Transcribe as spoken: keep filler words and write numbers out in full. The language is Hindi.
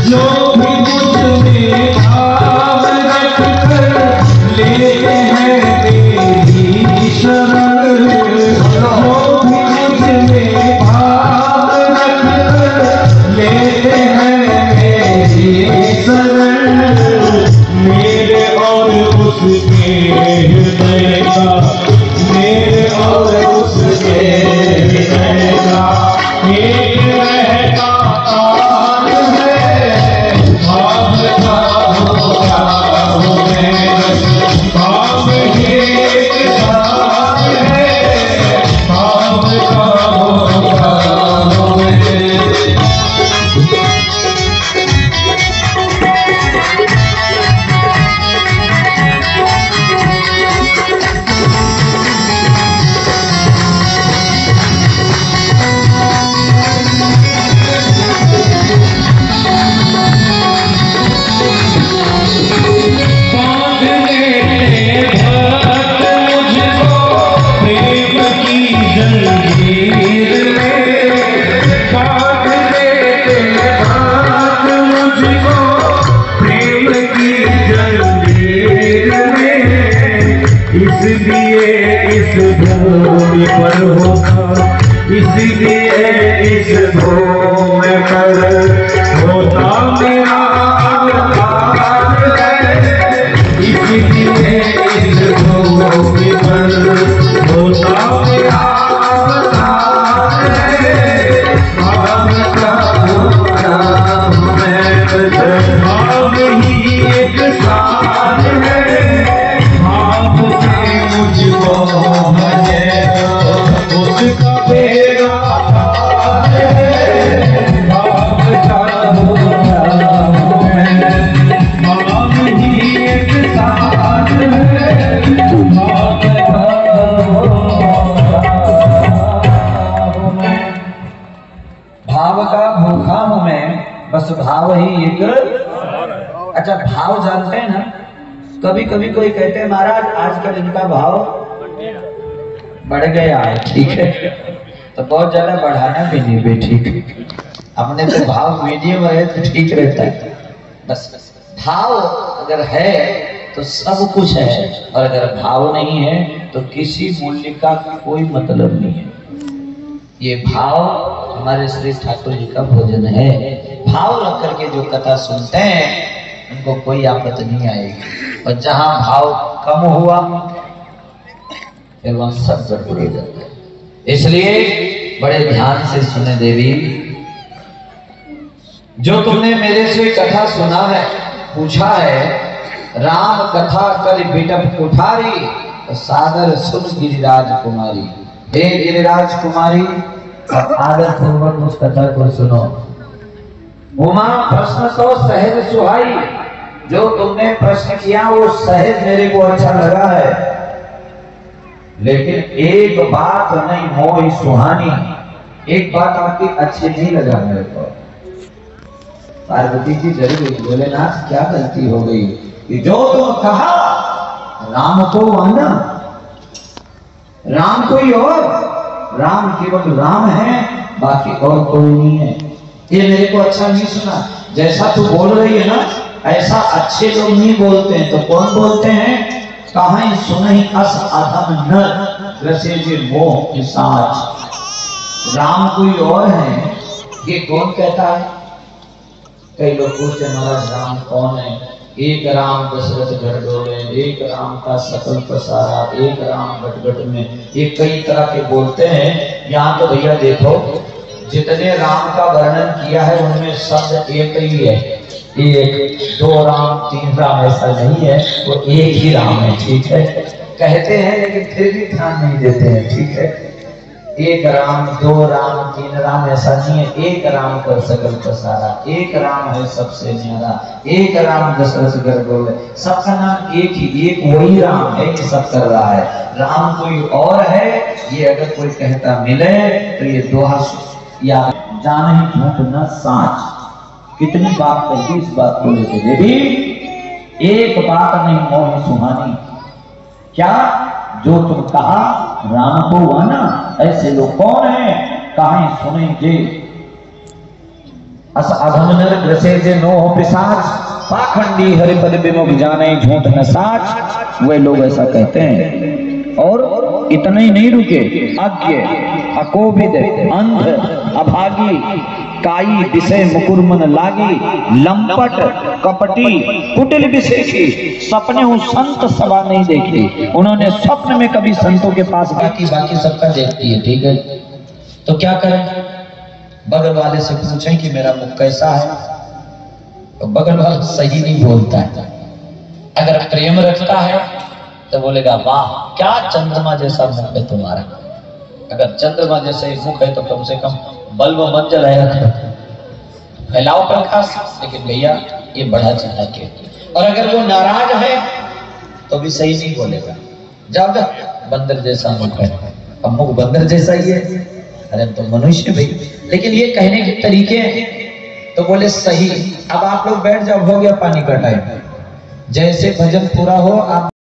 जो भी मुझमें भाव रख कर लेते हैं तेरी शरण, जो भी मुझमें भाव रख कर लेते हैं तेरी शरण, मेरे और उसके हृदय का, मेरे और उसके हृदय का एक रहता तार है, भाव का होता हूँ मैं, भाव ही एक तार है, भाव का होता हूँ मैं। इसलिए इस भूमि पर होता, इसलिए इस भूमि पर होता मेरा अवतार है, इसलिए इस भूमि पर होता मेरा अवतार है, भाव का होता मैं, भाव ही एक सार है, भाव से मुझको भजे उसका बेड़ा पार है, भाव का होता मैं, भाव ही एक सार है, भाव का मैं, भाव का भूखा हूं मैं, बस भाव ही एक। अच्छा, भाव जानते हैं ना, कभी कभी कोई कहते हैं महाराज आजकल इनका भाव बढ़ गया है, ठीक है, तो बहुत ज्यादा बढ़ाना भी नहीं भी ठीक, अपने तो भाव मीडियम रहे तो ठीक रहता है। बस भाव अगर है तो सब कुछ है, और अगर भाव नहीं है तो किसी मूल्य का कोई मतलब नहीं है। ये भाव हमारे श्री ठाकुर जी का भोजन है। भाव रख करके जो कथा सुनते हैं उनको कोई आपत्ति नहीं आएगी, और जहां भाव कम हुआ फिर वहां सब गड़बड़ हो जाता है। इसलिए बड़े ध्यान से सुने देवी, जो तुमने मेरे से कथा सुना है, पूछा है राम कथा कर बिटप कुठारी, तो सागर सुन गिरिराज कुमारी। हे गिरिराज कुमारी, आदर पूर्वक उस कथा को सुनो। उमा प्रश्न तो सहज सुहाई, जो तुमने प्रश्न किया वो सहज मेरे को अच्छा लगा है, लेकिन एक बात नहीं मोई सुहानी, एक बात आपकी अच्छी नहीं लगा मेरे को। पार्वती जी जरूर गई, बोले नाथ क्या गलती हो गई कि जो तुम कहा राम को आना, राम कोई और, राम केवल राम है, बाकी और कोई नहीं है। ये मेरे को अच्छा नहीं सुना। जैसा तू बोल रही है ना, ऐसा अच्छे लोग नहीं बोलते हैं, तो कौन बोलते हैं? कहां सुनहि अस अधम नर रसे जे मोह पिशाच। राम कोई और है, ये कौन कहता है? कई लोग पूछते महाराज राम कौन है? एक राम दशरथ गढ़डोले, एक राम का सकल पसारा, एक राम गटगट में, ये कई तरह के बोलते हैं। यहाँ तो भैया देखो, जितने राम का वर्णन किया है उनमें शब्द एक ही है, एक दो राम तीन राम ऐसा नहीं है, वो एक ही राम है, ठीक है। कहते हैं लेकिन फिर भी ध्यान नहीं देते हैं, ठीक है। एक राम दो राम तीन राम ऐसा नहीं है, एक राम कर सकल पसारा, एक राम है सबसे न्यारा, एक राम दशरथ गढ़डोले, सबका नाम एक ही, एक वही राम है कि सब कर रहा है। राम कोई और है, ये अगर कोई कहता मिले तो ये दोहा या जान ही झूठ न साच। कितनी बात कही इस बात को लेकर देवी, एक बात नहीं मोह सुहानी, क्या जो तुम कहा राम को आना, ऐसे लोग कौन है? कहां सुनेंगे? अस अधम नर ग्रसे जे नो हो पिशाच, पाखंडी हरिपद विमुख जाने झूठ न साच। वे लोग ऐसा कहते हैं। और इतना ही नहीं रुके, अज्ञ, अकोविद, अंध, अभागी, काई विषय मुकुर मन लागी, लंपट, कपटी, कुटिल विशेषी, सपने उस संत सभा नहीं देखी। उन्होंने स्वप्न में कभी संतों के पास बाकी बाकी सबका देखती है, ठीक है। तो क्या करें? बगल वाले से पूछें कि मेरा मुख कैसा है, तो बगल वाला सही नहीं बोलता है। अगर प्रेम रखता है तो बोलेगा वाह क्या चंद्रमा जैसा मुख है तुम्हारा। अगर चंद्रमा जैसे मुख है तो कम से कम बल्ब मंजल है, फैलाओ प्रकाश। लेकिन भैया ये बड़ा चढ़ा के। और अगर वो नाराज है तो भी सही नहीं बोलेगा, जब बंदर जैसा मुख है। अब मुख बंदर जैसा ही है, अरे तो मनुष्य भाई। लेकिन ये कहने के तरीके तो बोले सही। अब आप लोग बैठ जाओ, हो गया पानी का टाइम। जैसे भजन पूरा हो आप